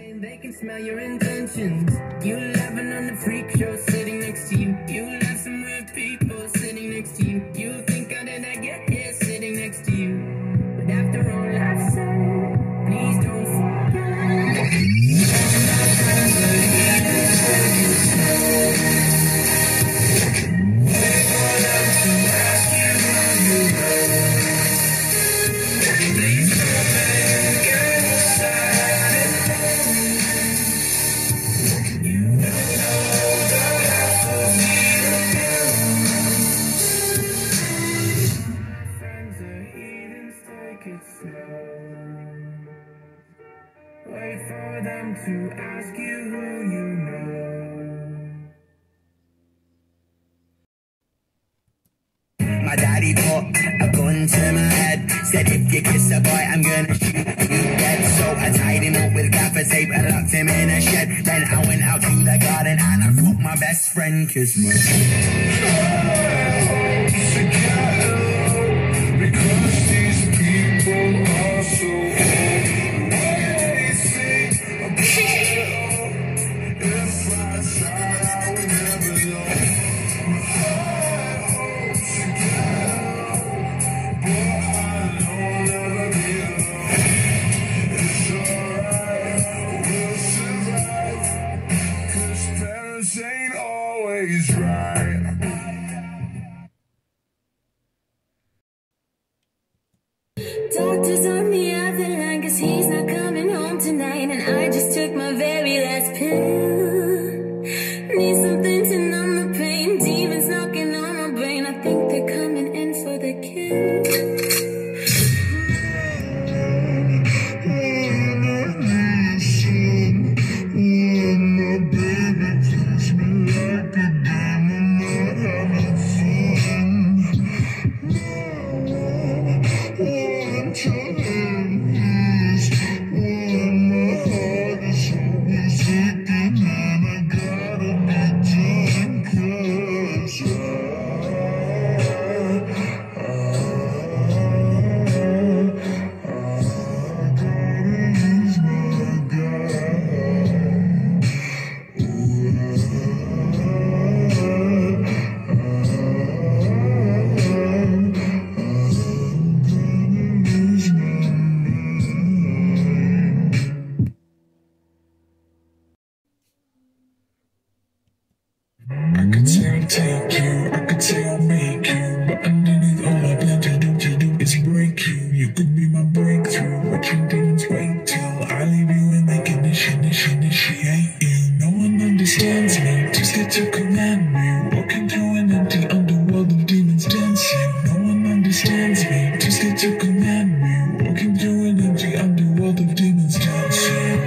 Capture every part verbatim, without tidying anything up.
They can smell your intentions. You laughing on the freak show sitting next to you. You laugh some weird people sitting next to you. You think how did I get here sitting next to you? But after all I've said, please don't forget. Wait for them to ask you who you know. My daddy put a gun to my head, said if you kiss a boy I'm gonna shoot you dead. So I tied him up with gaffer tape and locked him in a shed. Then I went out to the garden and I fucked my best friend, cause my because these people are so ain't always right. Doctor's on the other line cause he's not coming home tonight. And I just took my very last pill. Need something to numb the pain. Demons knocking on my brain. I think they're coming in for the kill. Take you, I could say I'll make you, but underneath all I plan to do, to do is break you. You could be my breakthrough, watching demons wait till I leave you and they can initiate you. No one understands me, just get to command me. Walking through an empty underworld of demons dancing. No one understands me, just get to command me. Walking through an empty underworld of demons dancing.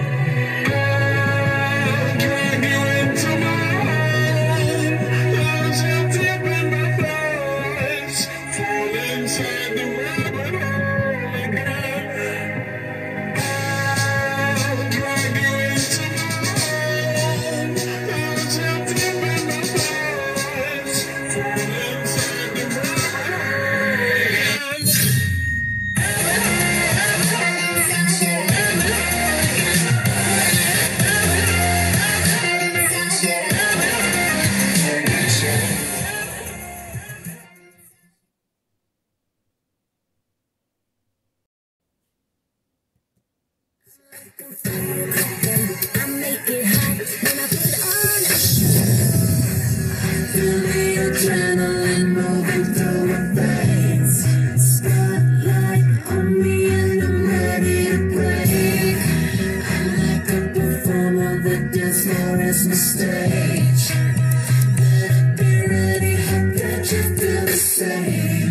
I make it hot when I put on a show. Feel the adrenaline moving through my veins. Spotlight on me and I'm ready to break. I'm like a performer, the dance floor is my stage. Better be ready, hope that you feel the same.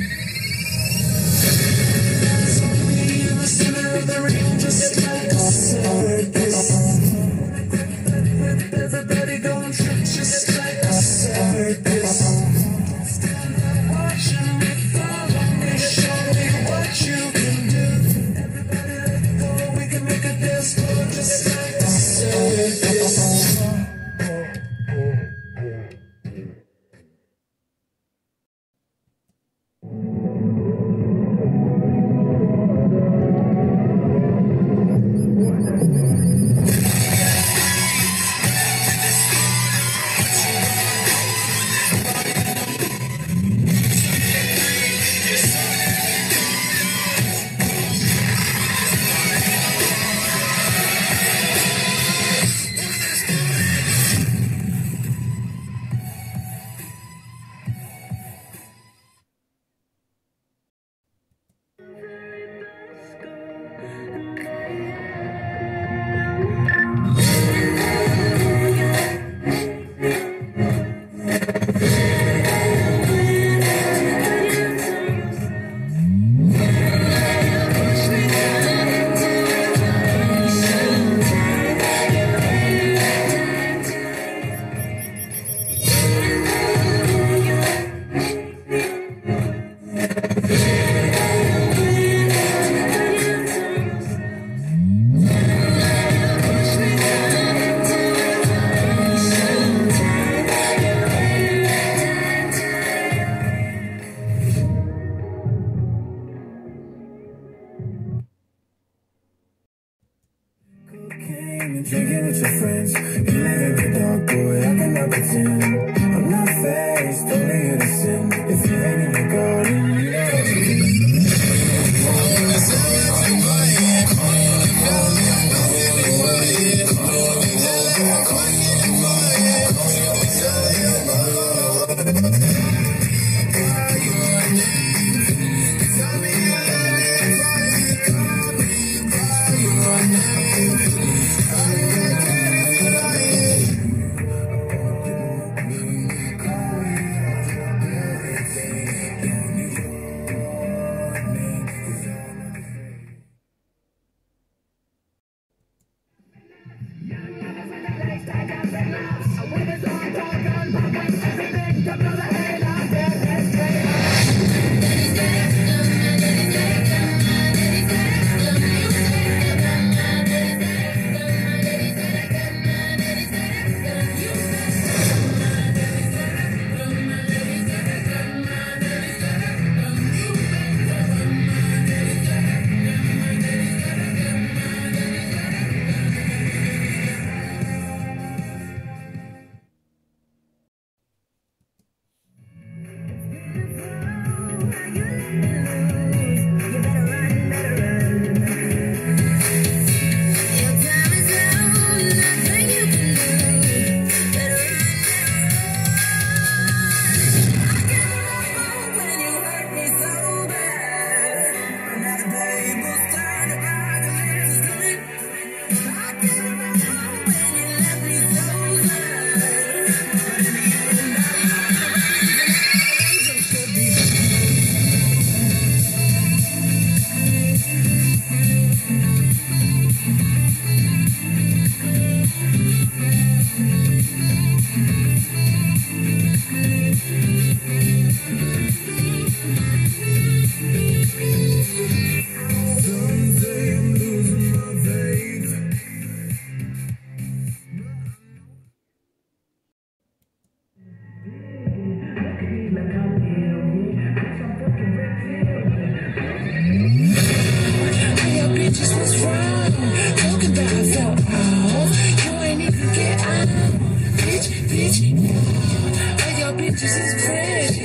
There's only in the center of the ring, just like a circus. Everybody going trip just like a circus. Stand up, watching me, follow me, show me what you can do. Everybody let go, we can make a dance floor just like a circus. drinking with your friends. You live in the dark, boy, I cannot pretend. I'm not faced, only innocent. If you ain't in the garden, you know what to do.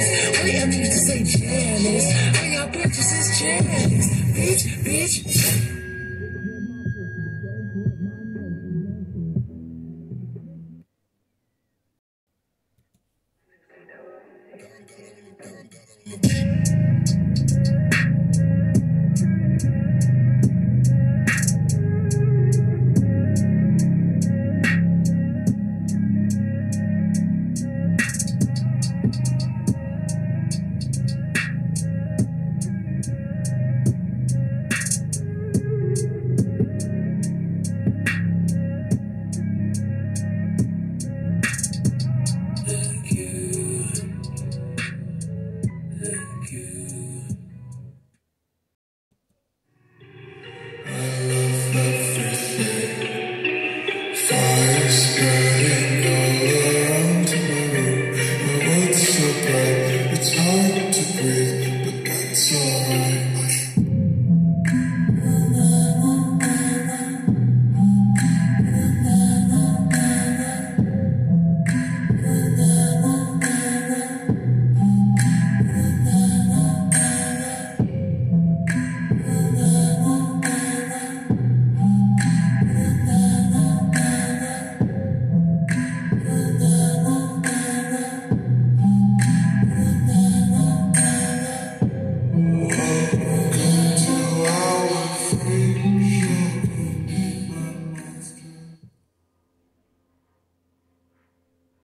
Bitch, bitch.